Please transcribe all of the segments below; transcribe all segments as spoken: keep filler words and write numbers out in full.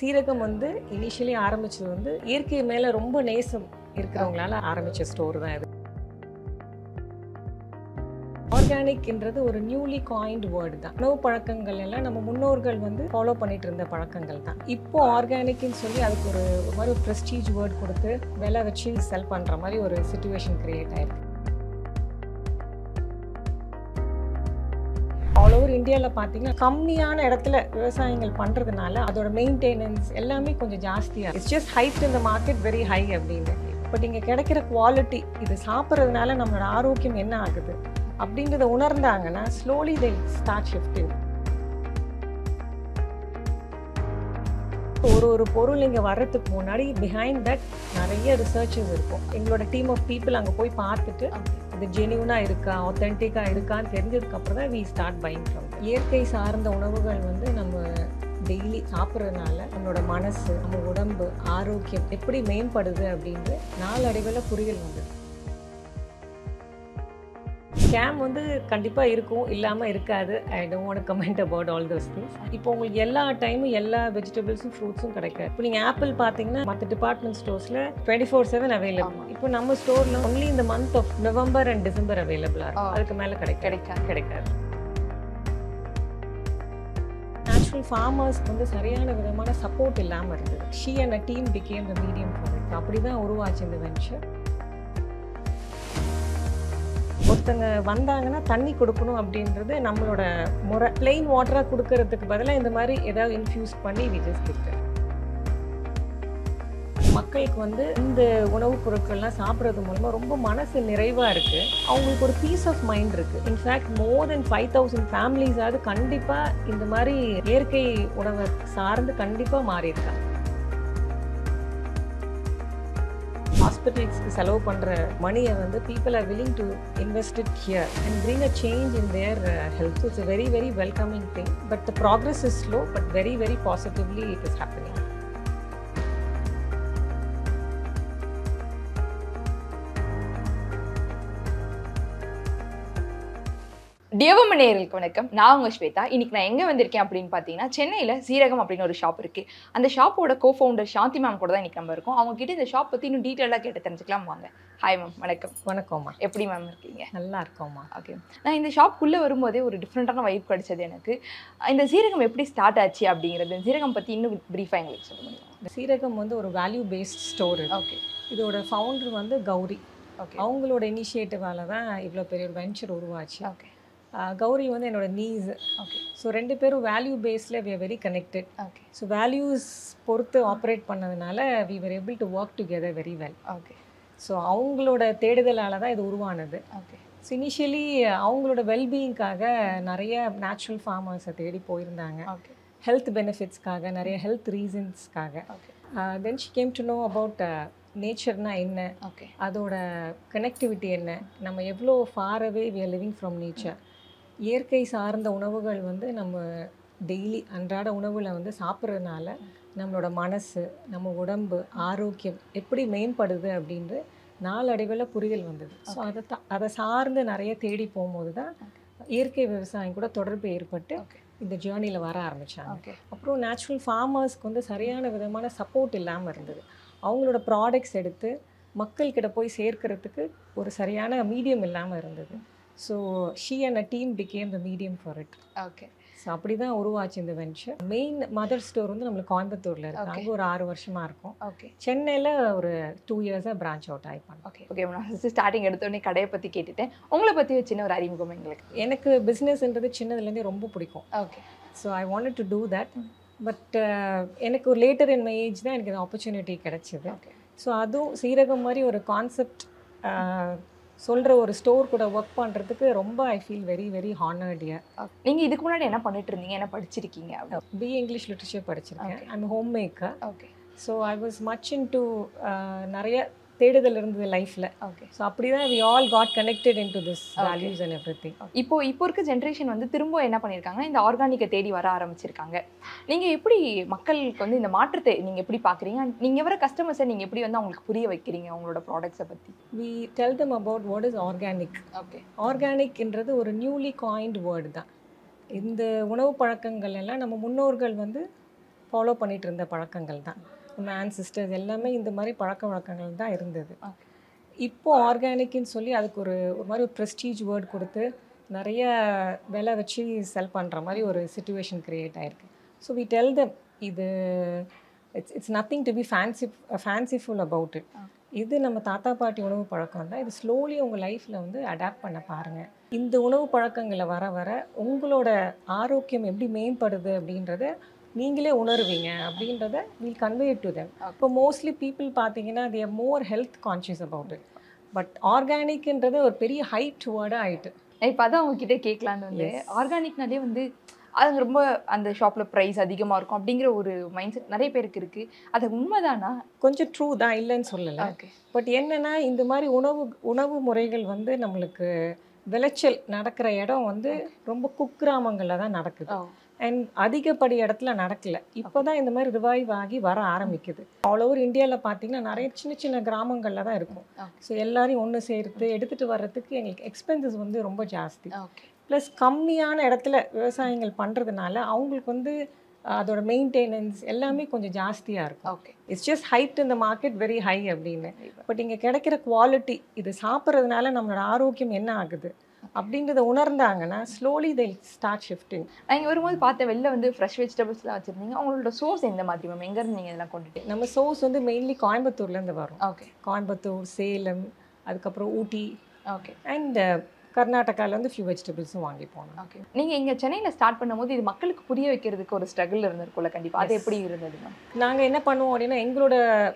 சீரகம் வந்து இனிஷியலி ஆரம்பிச்சது வந்து இயற்கை மேல ரொம்ப நேசம் இருக்கிறவங்களால ஆரம்பிச்ச ஸ்டோர் தான் இது. ஆர்கானிக்ன்றது ஒரு நியூலி காயின்ட் வேர்டு தான். உணவு பழக்கங்கள் எல்லாம் நம்ம முன்னோர்கள் வந்து ஃபாலோ பண்ணிட்டு இருந்த பழக்கங்கள் தான். இப்போ ஆர்கானிக்னு சொல்லி அதுக்கு ஒரு ஒரு மாதிரி ஒரு ப்ரெஸ்டீஜ் வேர்டு கொடுத்து விலை வச்சு செல் பண்ற மாதிரி ஒரு சிச்சுவேஷன் கிரியேட் ஆயிருக்கு. ஆல் ஓவர் இந்தியாவில் பார்த்தீங்கன்னா கம்மியான இடத்துல விவசாயங்கள் பண்ணுறதுனால அதோட மெயின்டெனன்ஸ் எல்லாமே கொஞ்சம் ஜாஸ்தியாக இட்ஸ் ஜஸ்ட் ஹைட் இந்த மார்க்கெட் வெரி ஹை அப்படின்னு. பட் இங்கே கிடைக்கிற குவாலிட்டி இது சாப்பிட்றதுனால நம்மளோட ஆரோக்கியம் என்ன ஆகுது அப்படின்றத உணர்ந்தாங்கன்னா ஸ்லோலி தே ஸ்டார்ட் ஷிஃப்டிங். ஒரு ஒரு பொருள் இங்கே வர்றதுக்கு முன்னாடி பிஹைண்ட் தட் நிறைய ரிசர்ச்சஸ் இருக்கும். எங்களோட டீம் ஆஃப் பீப்புள் அங்கே போய் பார்த்துட்டு இது ஜெனியூனாக இருக்கா ஆத்தென்டிக்காக இருக்கான்னு தெரிஞ்சதுக்கப்புறம் தான் வி ஸ்டார்ட் பையிங் ஃப்ரம். இயற்கை சார்ந்த உணவுகள் வந்து நம்ம டெய்லி சாப்பிட்றதுனால நம்மளோட மனசு நம்ம உடம்பு ஆரோக்கியம் எப்படி மேம்படுது அப்படின்ட்டு நாளடைவில் புரிதல் வந்தது. ஸ்கேம் வந்து கண்டிப்பாக இருக்கும், இல்லாமல் இருக்காது. I don't want to comment about all those things. இப்போ உங்களுக்கு எல்லா டைமும் எல்லா வெஜிடபிள்ஸும் ஃப்ரூட்ஸும் கிடைக்காது. இப்போ நீங்கள் ஆப்பிள் பார்த்தீங்கன்னா மற்ற டிபார்ட்மெண்ட் ஸ்டோர்ஸில் டுவெண்ட்டி ஃபோர் செவன் அவைலபிள். இப்போ நம்ம ஸ்டோரில் ஒன்லி இந்த month of November and December அவைலபிளாக இருக்கும். அதுக்கு மேலே கிடைக்க கிடைக்காது கிடைக்காது நேச்சுரல் ஃபார்மர்ஸ்க்கு வந்து சரியான விதமான சப்போர்ட் இல்லாமல் இருந்தது. She and a team became the medium for it. அப்படி தான் உருவாச்சு இந்த வென்ச்சர். ஒருத்தங்க வந்தாங்கன்னா தண்ணி கொடுக்கணும் அப்படின்றது நம்மளோட முறை. பிளெயின் வாட்டராக கொடுக்கறதுக்கு பதிலாக இந்த மாதிரி ஏதாவது இன்ஃப்யூஸ் பண்ணி வி ஜஸ்ட் கிஃப்ட். மக்களுக்கு வந்து இந்த உணவுப் பொருட்கள்லாம் சாப்பிட்றது மூலமாக ரொம்ப மனசு நிறைவாக இருக்குது. அவங்களுக்கு ஒரு பீஸ் ஆஃப் மைண்ட் இருக்குது. In fact more than five thousand ஃபேமிலிஸாவது கண்டிப்பாக இந்த மாதிரி இயற்கை உணவை சார்ந்து கண்டிப்பாக மாறியிருக்காங்க. ஹாஸ்பிட்டல்ஸ்க்கு செலவு பண்ணுற மணியை வந்து people are willing to invest it here and bring a change in their health. It's a very very welcoming thing, but the progress is slow but very very positively it is happening. டியவம் நேயர்களுக்கு வணக்கம். நான் உங்கள் ஸ்வேதா. இன்னைக்கு நான் எங்கே வந்திருக்கேன் அப்படின்னு பார்த்தீங்கன்னா சென்னையில் சீரகம் அப்படின்னு ஒரு ஷாப் இருக்குது. அந்த ஷாப்போட கோ ஃபவுண்டர் சாந்தி மேம் கூட தான் இன்றைக்கி நம்ம இருக்கோம். அவங்க கிட்ட இந்த ஷாப் பற்றி இன்னும் டீட்டெயிலாக கேட்டு தெரிஞ்சுக்கலாம் வாங்க. ஹாய் மேம், வணக்கம். வணக்கம்மா. எப்படி மேம் இருக்கீங்க? நல்லா இருக்கோம்மா. ஓகே, நான் இந்த ஷாப்புக்குள்ளே வரும்போதே ஒரு டிஃப்ரெண்ட்டான வைப் கிடைச்சது எனக்கு. இந்த சீரகம் எப்படி ஸ்டார்ட் ஆச்சு அப்படிங்கிறது, சீரகம் பற்றி இன்னும் ப்ரீஃபாக எங்களுக்கு சொல்ல முடியும்? சீரகம் வந்து ஒரு வேல்யூ பேஸ்ட் ஸ்டோர். ஓகே, இதோட ஃபவுண்டர் வந்து கௌரி. ஓகே, அவங்களோட இனிஷியேட்டிவால தான் இவ்வளோ பெரிய ஒரு வென்ச்சர் உருவாச்சு. ஓகே, கௌரி வந்து என்னோட நீஸ். ஓகே, ஸோ ரெண்டு பேரும் வேல்யூ பேஸில் we are very connected. Okay, so values பொறுத்து ஆப்ரேட் பண்ணதுனால we were able to work together very well. Okay, so அவங்களோட தேடுதலால் தான் இது உருவானது. ஓகே. ஸோ இனிஷியலி அவங்களோட வெல்பீயிங்காக நிறைய நேச்சுரல் ஃபார்மர்ஸை தேடி போயிருந்தாங்க. ஓகே, ஹெல்த் பெனிஃபிட்ஸ்க்காக, நிறைய ஹெல்த் ரீசன்ஸ்க்காக. Okay, then she came to know about நேச்சர்னா என்ன, ஓகே, அதோட கனெக்டிவிட்டி என்ன, நம்ம எவ்வளோ far away we are living from nature. இயற்கை சார்ந்த உணவுகள் வந்து நம்ம டெய்லி அன்றாட உணவில் வந்து சாப்பிட்றதுனால நம்மளோட மனசு நம்ம உடம்பு ஆரோக்கியம் எப்படி மேம்படுது அப்படின்ட்டு நாளடைவில் புரிதல் வந்தது. ஸோ அதை த அதை சார்ந்து நிறைய தேடி போகும்போது தான் இயற்கை விவசாயம் கூட தொடர்பு ஏற்பட்டு இந்த ஜேர்னியில் வர ஆரம்பித்தாங்க. அப்புறம் நேச்சுரல் ஃபார்மர்ஸ்க்கு வந்து சரியான விதமான சப்போர்ட் இல்லாமல் இருந்தது. அவங்களோட ப்ராடக்ட்ஸ் எடுத்து மக்கள்கிட்ட போய் சேர்க்கறதுக்கு ஒரு சரியான மீடியம் இல்லாமல் இருந்தது. So she and a team became the medium for it. Okay. So அப்படி தான் உருவாச்சு இந்த வென்ச்சர். மெயின் மதர் ஸ்டோர் வந்து நம்மளுக்கு கோயம்புத்தூரில் இருக்குது. அங்கே ஒரு ஆறு வருஷமாக இருக்கும். ஓகே. சென்னையில் ஒரு டூ இயர்ஸாக பிரான்ச் அவுட் ஆகிப்பாங்க. Okay, okay. நான் ஃபஸ்ட்டு ஸ்டார்டிங் எடுத்தோடனே கடையை பற்றி கேட்டுட்டேன். உங்களை பற்றி ஒரு சின்ன ஒரு அறிமுகம் எங்களுக்கு. எனக்கு பிஸ்னஸ்ன்றது சின்னதுலேருந்தே ரொம்ப பிடிக்கும். Okay. So I wanted to do that. But எனக்கு ஒரு லேட்டர் இன் மை ஏஜ் தான் எனக்கு இந்த ஆப்பர்ச்சுனிட்டி கிடச்சிது. ஓகே. ஸோ அதுவும் சீரகம் மாதிரி ஒரு கான்செப்ட் சொல்கிற ஒரு ஸ்டோர் கூட ஒர்க் பண்ணுறதுக்கு ரொம்ப ஐ ஃபீல் வெரி வெரி ஹானர்டியா. நீங்கள் இதுக்கு முன்னாடி என்ன பண்ணிட்டு இருந்தீங்க, என்ன படிச்சிருக்கீங்க? பிஏ இங்கிலீஷ் லிட்ரேச்சர் படிச்சிருக்கேன். I am home maker. Okay. So I was much into நிறைய தேடுதல் இருந்தது லைஃப்பில். ஓகே. ஸோ அப்படி தான் we all got connected into this values and everything. இப்போ இப்போ இருக்க ஜென்ரேஷன் வந்து திரும்ப என்ன பண்ணியிருக்காங்க, இந்த ஆர்கானிக்கை தேடி வர ஆரம்பிச்சிருக்காங்க. நீங்கள் எப்படி மக்களுக்கு வந்து இந்த மாற்றத்தை நீங்கள் எப்படி பார்க்குறீங்க? நீங்கள் வர கஸ்டமர்ஸை நீங்கள் எப்படி வந்து அவங்களுக்கு புரிய வைக்கிறீங்க உங்களோட ப்ராடக்ட்ஸை பற்றி? We tell them about what is organic. Okay. ஆர்கானிக்ன்றது ஒரு நியூலி காயின்ட் வேர்டு தான். இந்த உணவு பழக்கங்கள் எல்லாம் நம்ம முன்னோர்கள் வந்து ஃபாலோ பண்ணிட்டு இருந்த பழக்கங்கள் தான். நம்ம ஆன்சிஸ்டர்ஸ் எல்லாமே இந்த மாதிரி பழக்க வழக்கங்கள் தான் இருந்தது. இப்போ ஆர்கானிக்னு சொல்லி அதுக்கு ஒரு ஒரு மாதிரி ஒரு ப்ரெஸ்டீஜ் வேர்ட் கொடுத்து நிறைய விலை வச்சு செல் பண்ணுற மாதிரி ஒரு சிச்சுவேஷன் க்ரியேட் ஆகிருக்கு. ஸோ வி டெல் தெம் இது it's it's nothing to be fancy fanciful about it. இது நம்ம தாத்தா பாட்டி உணவு பழக்கம் தான். இது ஸ்லோலி உங்கள் லைஃப்பில் வந்து அடாப்ட் பண்ண பாருங்கள். இந்த உணவு பழக்கங்களை வர வர உங்களோட ஆரோக்கியம் எப்படி மேம்படுது அப்படின்றத நீங்களே உணர்வீங்க அப்படின்றத வில் கன்வே டு தெம். இப்போ மோஸ்ட்லி பீப்புள் பார்த்தீங்கன்னா they are more health conscious about it. But ஆர்கானிக்ன்றது ஒரு பெரிய ஹைட் வேர்டாக ஆகிட்டு. இப்போ அதான் உங்ககிட்ட கேட்கலான்னு வந்து ஆர்கானிக்னாலே வந்து அது ரொம்ப அந்த ஷாப்பில் ப்ரைஸ் அதிகமாக இருக்கும் அப்படிங்கிற ஒரு மைண்ட் செட் நிறைய பேருக்கு இருக்குது. அது உண்மைதானா? கொஞ்சம் ட்ரூ தான், இல்லைன்னு சொல்லலை. பட் என்னென்னா இந்த மாதிரி உணவு உணவு முறைகள் வந்து நம்மளுக்கு விளைச்சல் நடக்கிற இடம் வந்து ரொம்ப குக்கிராமங்களில் தான் நடக்குது. அண்ட் அதிகப்படி இடத்துல நடக்கலை. இப்போ தான் இந்த மாதிரி ரிவைவ் ஆகி வர ஆரம்பிக்குது. ஆல் ஓவர் இந்தியாவில் பார்த்தீங்கன்னா நிறைய சின்ன சின்ன கிராமங்களில் தான் இருக்கும். ஸோ எல்லாரையும் ஒன்று சேர்த்து எடுத்துகிட்டு வர்றதுக்கு எங்களுக்கு எக்ஸ்பென்சஸ் வந்து ரொம்ப ஜாஸ்தி. ப்ளஸ் கம்மியான இடத்துல விவசாயங்கள் பண்ணுறதுனால அவங்களுக்கு வந்து அதோட மெயின்டெனன்ஸ் எல்லாமே கொஞ்சம் ஜாஸ்தியாக இருக்கும். Okay, it's just hyped in the market very high அப்படின்னு. பட் இங்கே கிடைக்கிற குவாலிட்டி, இது சாப்பிட்றதுனால நம்மளோட ஆரோக்கியம் என்ன ஆகுது அப்படின்றத உணர்ந்தாங்கன்னா ஸ்லோலி தே ஸ்டார்ட் ஷிஃப்டிங். நீங்கள் வரும்போது பார்த்த வெளில வந்து ஃப்ரெஷ் வெஜிடபிள்ஸ்லாம் வச்சுருந்தீங்க. அவங்களோட சோர்ஸ் எந்த மாதிரி மேம்? எங்கேருந்து நீங்கள் இதெல்லாம் கொண்டுட்டு? நம்ம சோர்ஸ் வந்து மெயின்லி கோயம்புத்தூர்லேருந்து வரும். ஓகே, கோயம்புத்தூர், சேலம், அதுக்கப்புறம் ஊட்டி, ஓகே, அண்ட் கர்நாடகாவில் வந்து ஃபியூ வெஜிடபிள்ஸும் வாங்கி போனோம். ஓகே. நீங்கள் இங்கே சென்னையில் ஸ்டார்ட் பண்ணும்போது இது மக்களுக்கு புரிய வைக்கிறதுக்கு ஒரு ஸ்ட்ரகிள் இருந்திருக்கும்ல கண்டிப்பாக. அது எப்படி இருந்தது மேம்? நாங்கள் என்ன பண்ணுவோம் அப்படின்னா எங்களோட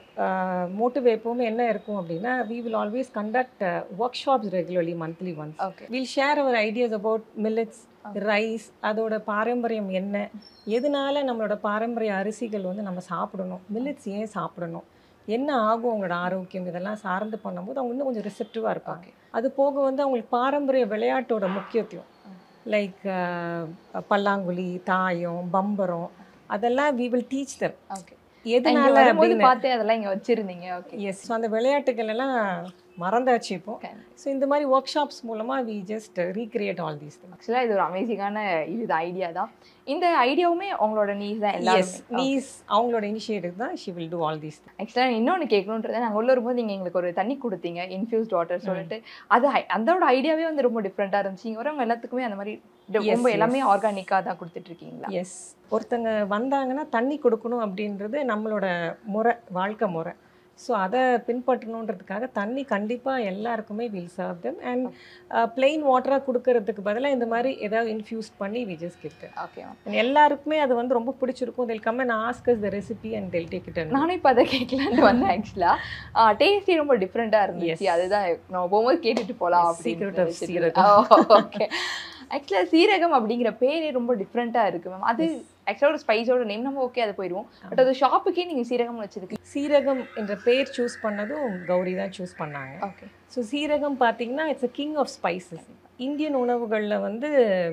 மோட்டிவ் எப்போவுமே என்ன இருக்கும் அப்படின்னா we will always conduct workshops regularly monthly once. Okay, will share our ideas about millets, rice, அதோட பாரம்பரியம் என்ன, எதனால நம்மளோட பாரம்பரிய அரிசிகள் வந்து நம்ம சாப்பிடணும், மில்லட்ஸ் ஏன் சாப்பிடணும், என்ன ஆகும் அவங்களோட ஆரோக்கியம், இதெல்லாம் சார்ந்து பண்ணும்போது அவங்க இன்னும் கொஞ்சம் ரிசெப்டிவாக இருப்பாங்க. அது போக வந்து அவங்களுக்கு பாரம்பரிய விளையாட்டோட முக்கியத்துவம் லைக் பல்லாங்குழி, தாயம், பம்பரம், அதெல்லாம் we will teach them. Okay, எதனால அப்படின்னு பார்த்து அதெல்லாம் இங்கே வச்சுருந்தீங்க. Okay, S. ஸோ அந்த விளையாட்டுகள் எல்லாம் மறந்தாச்சு இப்போ. ஸோ இந்த மாதிரி ஒர்க் ஷாப்ஸ் மூலமாக we just recreate all these things. ஆக்சுவலாக இது ஒரு அமேசிங்கான இது ஐடியா தான். இந்த ஐடியாவுமே அவங்களோட நீஸ் தான். எஸ், நீஸ் அவங்களோட இனிஷியேட்டிவ் தான். She will do all these things. ஆக்சுவலாக இன்னொன்று கேட்கணுன்றதை நாங்கள் உள்ள வரும்போது நீங்கள் எங்களுக்கு ஒரு தண்ணி கொடுத்தீங்க, இன்ஃபியூஸ்ட் வாட்டர் சொல்லிட்டு. அது அதோட ஐடியாவே வந்து ரொம்ப டிஃப்ரெண்ட்டாக இருந்துச்சு. இங்கே வரவங்க எல்லாத்துக்குமே அந்த மாதிரி ரொம்ப எல்லாமே ஆர்கானிக்காக தான் கொடுத்துட்ருக்கீங்களா? எஸ். ஒருத்தங்க வந்தாங்கன்னா தண்ணி கொடுக்கணும் அப்படின்றது நம்மளோட முறை, வாழ்க்கை முறை. ஸோ அதை பின்பற்றணுன்றதுக்காக தண்ணி கண்டிப்பாக எல்லாருக்குமே will serve them. And plain வாட்டராக கொடுக்கறதுக்கு பதிலாக இந்த மாதிரி ஏதாவது இன்ஃபியூஸ் பண்ணி we just give them. Okay, எல்லாருக்குமே அது வந்து ரொம்ப பிடிச்சிருக்கும். they'll come and ask us the recipe and they'll take it. நானும் இப்போ அதை கேட்கலான்னு வந்தேன். ஆக்சுவலாக டேஸ்டே ரொம்ப டிஃப்ரெண்ட்டாக இருந்துச்சு. அதுதான் நம்ம போகும்போது கேட்டுட்டு போகலாம் அப்படின்னு. ஓகே, ஆக்சுவலாக சீரகம் அப்படிங்கிற பேரே ரொம்ப டிஃப்ரெண்ட்டாக இருக்குது மேம். அது ஆக்சுவலாக ஒரு ஸ்பைஸோட நேம், நம்ம ஓகே அதை போயிடுவோம். பட் அது ஷாப்புக்கே நீங்கள் சீரகம் வச்சிருக்கு. சீரகம் என்ற பேர் சூஸ் பண்ணதும் கௌரி தான் சூஸ் பண்ணாங்க. ஓகே, ஸோ சீரகம் பார்த்தீங்கன்னா it's a king of spices. Indian உணவுகளில் வந்து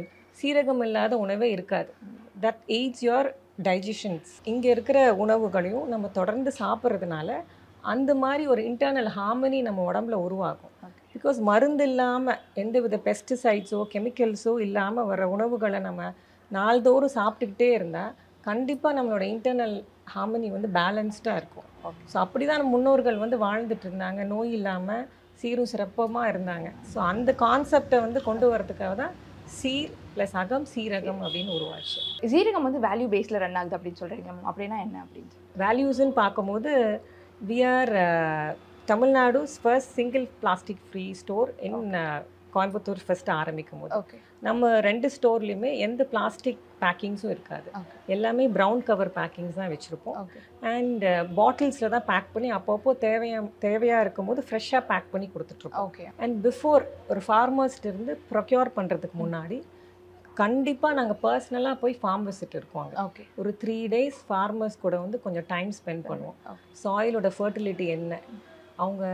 சீரகம் இல்லாத உணவே இருக்காது. That aids your digestions. இங்கே இருக்கிற உணவுகளையும் நம்ம தொடர்ந்து சாப்பிட்றதுனால அந்த மாதிரி ஒரு இன்டர்னல் ஹார்மனி நம்ம உடம்புல உருவாகும். பிகாஸ் மருந்து இல்லாமல் எந்த வித பெஸ்டிசைட்ஸோ கெமிக்கல்ஸோ இல்லாமல் வர உணவுகளை நம்ம நாள்தோறும் சாப்பிட்டுக்கிட்டே இருந்தால் கண்டிப்பாக நம்மளோட இன்டர்னல் ஹார்மனி வந்து பேலன்ஸ்டாக இருக்கும். ஸோ அப்படி தான் நம்ம முன்னோர்கள் வந்து வாழ்ந்துட்டு இருந்தாங்க, நோய் இல்லாமல் சீரும் சிறப்பமாக இருந்தாங்க. ஸோ அந்த கான்செப்டை வந்து கொண்டு வரதுக்காக தான் சீர் ப்ளஸ் அகம் சீரகம் அப்படின்னு உருவாச்சு. சீரகம் வந்து வேல்யூ பேஸில் ரன் ஆகுது அப்படின்னு சொல்கிறீங்க. அப்படின்னா என்ன அப்படின்னு வேல்யூஸ்ன்னு பார்க்கும்போது we are Tamil Nadu's first single plastic free store in Coimbatore first ஆரம்பிக்கும் போது ஓகே நம்ம ரெண்டு ஸ்டோர்லையுமே எந்த பிளாஸ்டிக் பேக்கிங்ஸும் இருக்காது. எல்லாமே ப்ரௌன் கவர் பேக்கிங்ஸ் தான் வச்சுருப்போம். அண்ட் பாட்டில்ஸில் தான் பேக் பண்ணி அப்பப்போ தேவையாக தேவையாக இருக்கும்போது ஃப்ரெஷ்ஷாக பேக் பண்ணி கொடுத்துட்ருக்கோம். ஓகே அண்ட் பிஃபோர் ஒரு ஃபார்மர்ஸ்ட்டிருந்து ப்ரொக்யூர் பண்ணுறதுக்கு முன்னாடி கண்டிப்பாக நாங்கள் பர்சனலாக போய் ஃபார்ம் விசிட் இருக்கோம். ஓகே ஒரு த்ரீ டேஸ் ஃபார்மர்ஸ் கூட வந்து கொஞ்சம் டைம் ஸ்பெண்ட் பண்ணுவோம். சாயிலோட ஃபர்டிலிட்டி என்ன, அவங்க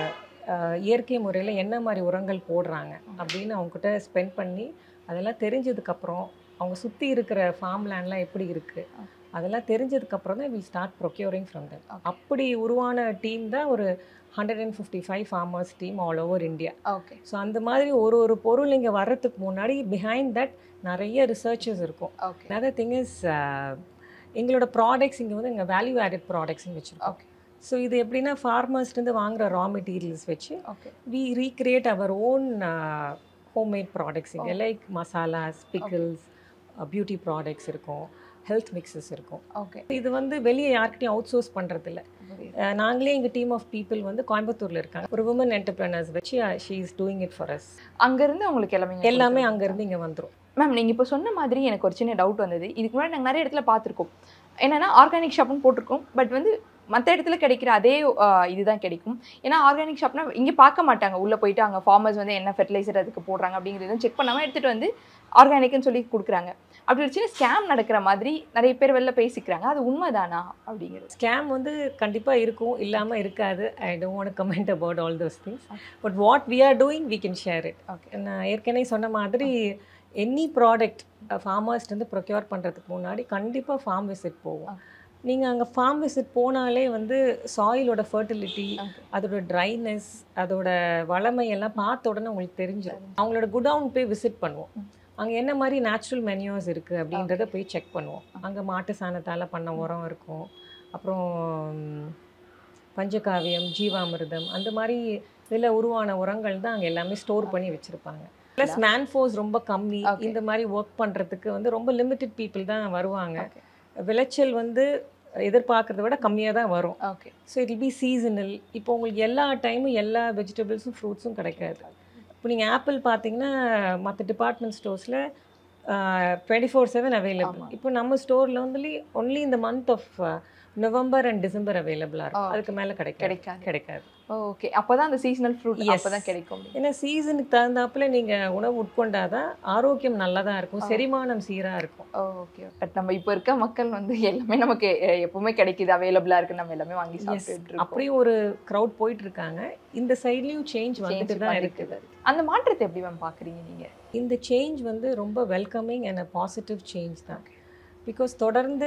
இயற்கை முறையில் என்ன மாதிரி உரங்கள் போடுறாங்க அப்படின்னு அவங்ககிட்ட ஸ்பெண்ட் பண்ணி அதெல்லாம் தெரிஞ்சதுக்கப்புறம் அவங்க சுற்றி இருக்கிற ஃபார்ம் லேண்ட்லாம் எப்படி இருக்குது அதெல்லாம் தெரிஞ்சதுக்கப்புறம் தான் will start procuring from them. அப்படி உருவான டீம் தான் ஒரு hundred and fifty five farmers team all over India. Okay so அந்த மாதிரி ஒரு ஒரு பொருள் இங்கே வர்றதுக்கு முன்னாடி பிஹைண்ட் தட் நிறைய ரிசர்ச்சஸ் இருக்கும். ஓகே another thing is எங்களோட ப்ராடக்ட்ஸ் இங்கே வந்து எங்கள் வேல்யூ ஆடட் ப்ராடக்ட்ஸ்னு வச்சுருக்கோம். ஓகே ஸோ இது எப்படின்னா ஃபார்மர்ஸ்லேருந்து வாங்குற ரா மெட்டீரியல்ஸ் வச்சு okay we recreate our own homemade products இங்கே like masalas, pickles, beauty products இருக்கும், ஹெல்த் மிக்சஸ் இருக்கும். ஓகே இது வந்து வெளியே யார்கிட்டையும் அவுட் சோர்ஸ் பண்ணுறதில்ல. நாங்களே எங்கள் டீம் ஆஃப் பீப்புள் வந்து கோயம்புத்தூரில் இருக்காங்க. ஒரு உமன் என்டர்பிரனர்ஸ் வச்சு she is doing it for us. அங்கேருந்து உங்களுக்கு எல்லாமே எல்லாமே அங்கேருந்து இங்கே வந்துடும். மேம் நீங்கள் இப்போ சொன்ன மாதிரி எனக்கு ஒரு சின்ன டவுட் வந்தது. இதுக்கு முன்னாடி நாங்கள் நிறைய இடத்துல பார்த்துருக்கோம். என்னென்னா ஆர்கானிக் ஷாப்னு போட்டிருக்கோம், பட் வந்து மற்ற இடத்துல கிடைக்கிற அதே இதுதான் கிடைக்கும். ஏன்னா ஆர்கானிக் ஷாப்னா இங்கே பார்க்க மாட்டாங்க, உள்ளே போயிட்டு அங்கே ஃபார்மர்ஸ் வந்து என்ன ஃபெர்டிலைசர் அதுக்கு போடுறாங்க அப்படிங்கிறதும் செக் பண்ணாமல் எடுத்துகிட்டு வந்து ஆர்கானிக்னு சொல்லி கொடுக்குறாங்க. அப்படி ஒரு சின்ன ஸ்கேம் நடக்கிற மாதிரி நிறைய பேர் வெளில பேசிக்கிறாங்க. அது உண்மைதானா அப்படிங்கிறது? ஸ்கேம் வந்து கண்டிப்பாக இருக்கும், இல்லாமல் இருக்காது. I don't want to comment about all those things. But what we are doing we can share it. Okay நான் ஏற்கனவே சொன்ன மாதிரி எனி ப்ராடக்ட் ஃபார்மர்ஸ்லேருந்து ப்ரொக்யூர் பண்ணுறதுக்கு முன்னாடி கண்டிப்பாக ஃபார்ம் விசிட் போவோம். நீங்கள் அங்கே ஃபார்ம் விசிட் போனாலே வந்து சாயிலோட ஃபர்டிலிட்டி, அதோட ட்ரைனஸ், அதோட வளமையெல்லாம் பார்த்த உடனே உங்களுக்கு தெரிஞ்சிடும். அவங்களோட குடவுன் போய் விசிட் பண்ணுவோம். அங்கே என்ன மாதிரி நேச்சுரல் மெனியூஸ் இருக்குது அப்படின்றத போய் செக் பண்ணுவோம். அங்கே மாட்டு சாணத்தால் பண்ண உரம் இருக்கும், அப்புறம் பஞ்சகாவியம், ஜீவாமிர்தம், அந்த மாதிரி இதில் உருவான உரங்கள் தான் அங்கே எல்லாமே ஸ்டோர் பண்ணி வச்சுருப்பாங்க. ப்ளஸ் மேன்ஃபோர்ஸ் ரொம்ப கம்மி. இந்த மாதிரி ஒர்க் பண்ணுறதுக்கு வந்து ரொம்ப லிமிட்டட் பீப்புள் தான் வருவாங்க. விளைச்சல் வந்து எதிர்பார்க்குறத விட கம்மியாக தான் வரும். Okay so it will be seasonal. இப்போ உங்களுக்கு எல்லா டைமும் எல்லா வெஜிடபிள்ஸும் ஃப்ரூட்ஸும் கிடைக்காது. இப்போ நீங்கள் ஆப்பிள் பார்த்தீங்கன்னா மற்ற டிபார்ட்மெண்ட் ஸ்டோர்ஸில் டுவெண்ட்டி ஃபோர் செவன் அவைலபிள். இப்போ நம்ம ஸ்டோரில் வந்து ஒன்லி இந்த month of November and December அவைலபிளாக இருக்கும். அதுக்கு மேலே கிடைக்காது கிடைக்காது கிடைக்காது ஓகே அப்போ தான் அந்த சீசனல் ஃப்ரூட் அப்போ தான் கிடைக்கும். ஏன்னா சீசனுக்கு தகுந்தாப்புல நீங்கள் உணவு உட்கொண்டாதான் ஆரோக்கியம் நல்லா தான் இருக்கும், செரிமானம் சீராக இருக்கும். ஓகே பட் நம்ம இப்போ இருக்க மக்கள் வந்து எல்லாமே நமக்கு எப்பவுமே கிடைக்குது, அவைலபிளாக இருக்குது, நம்ம எல்லாமே வாங்கி சாப்பிட்டு அப்படியும் ஒரு க்ரௌட் போயிட்டு இருக்காங்க. இந்த சைட்லேயும் சேஞ்ச் வந்துட்டு தான் இருக்குது. அந்த மாற்றத்தை எப்படி மேம் பார்க்குறீங்க நீங்கள்? இந்த சேஞ்ச் வந்து ரொம்ப வெல்கமிங் அண்ட் பாசிட்டிவ் சேஞ்ச் தான். பிகாஸ் தொடர்ந்து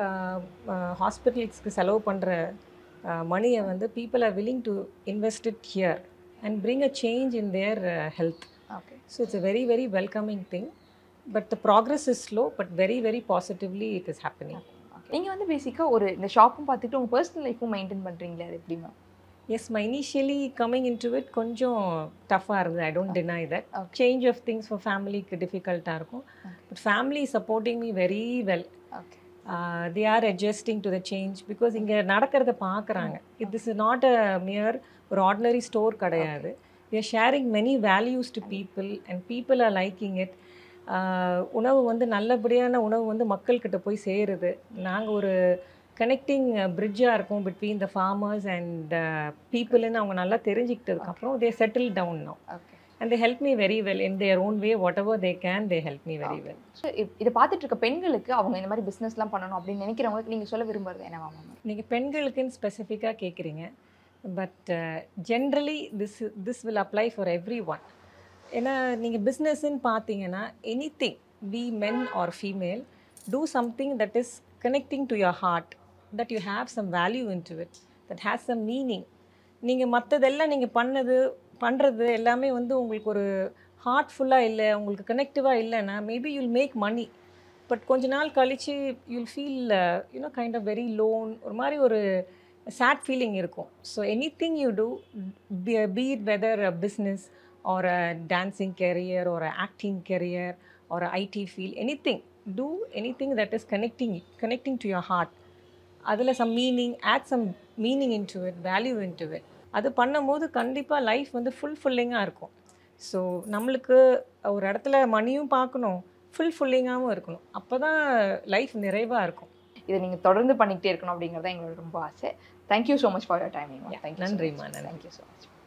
ஹாஸ்பிட்டல்ஸ்க்கு செலவு பண்ணுற மணியை வந்து people are willing to invest it here and bring a change in their health. Okay so it's a very very welcoming thing. But the progress is slow but very very positively it is happening. நீங்கள் வந்து பேசிக்காக ஒரு இந்த ஷாப்பும் பார்த்துட்டு உங்கள் personal லைஃப்பும் maintain பண்ணுறீங்களா? அது எப்படி ma'am? Yes, my initially coming in to it கொஞ்சம் டஃப்பாக இருந்தது. I don't deny that. Change of things for ஃபேமிலிக்கு டிஃபிகல்ட்டாக இருக்கும். But family supporting me very well. Okay they are adjusting to the change because இங்கே நடக்கிறத பார்க்குறாங்க. It is not a mere ஒரு ஆர்டினரி ஸ்டோர் கிடையாது. We are sharing many values to people and people are liking it. உணவு வந்து நல்லபடியான உணவு வந்து மக்கள்கிட்ட போய் சேருது. நாங்கள் ஒரு கனெக்டிங் பிரிட்ஜாக இருக்கும் பிட்வீன் த ஃபார்மர்ஸ் அண்ட் பீப்புள்னு அவங்க நல்லா தெரிஞ்சுக்கிட்டதுக்கப்புறம் they settle down now. Okay and they help me very well in their own way, whatever they can they help me very well. So இதை பார்த்துட்டு இருக்க பெண்களுக்கு அவங்க இந்த மாதிரி பிஸ்னஸ்லாம் பண்ணணும் அப்படின்னு நினைக்கிறவங்களுக்கு நீங்கள் சொல்ல விரும்புறது என்னவா மேம்? நீங்கள் பெண்களுக்குன்னு ஸ்பெசிஃபிக்காக கேட்குறீங்க, but generally this this will apply for everyone. ஏன்னா நீங்கள் பிஸ்னஸ்ன்னு பார்த்தீங்கன்னா anything be men or female do something that is connecting to your heart, that you have some value in to it, that has some meaning. நீங்கள் மற்றதெல்லாம் நீங்கள் பண்ணது பண்ணுறது எல்லாமே வந்து உங்களுக்கு ஒரு ஹார்ட்ஃபுல்லாக இல்லை, உங்களுக்கு கனெக்டிவாக இல்லைன்னா maybe you'll make money, but கொஞ்ச நாள் கழித்து you'll feel you know kind of very lone, ஒரு மாதிரி ஒரு சேட் ஃபீலிங் இருக்கும். So anything you do, be it whether a business or a dancing career or a acting career or a IT field, anything to anything that is connecting connecting to your heart. அதில் some meaning, add some meaning in to it, value in to it. அது பண்ணும்போது கண்டிப்பாக life வந்து ஃபுல்ஃபில்லிங்காக இருக்கும். So நம்மளுக்கு ஒரு இடத்துல மணியும் பார்க்கணும், ஃபுல்ஃபில்லிங்காகவும் இருக்கணும். அப்போ தான் லைஃப் நிறைவாக இருக்கும். இதை நீங்கள் தொடர்ந்து பண்ணிக்கிட்டே இருக்கணும் அப்படிங்கிறது எங்களோட ரொம்ப ஆசை. Thank you so much for your timing. நன்றிம்மா. Thank you so much.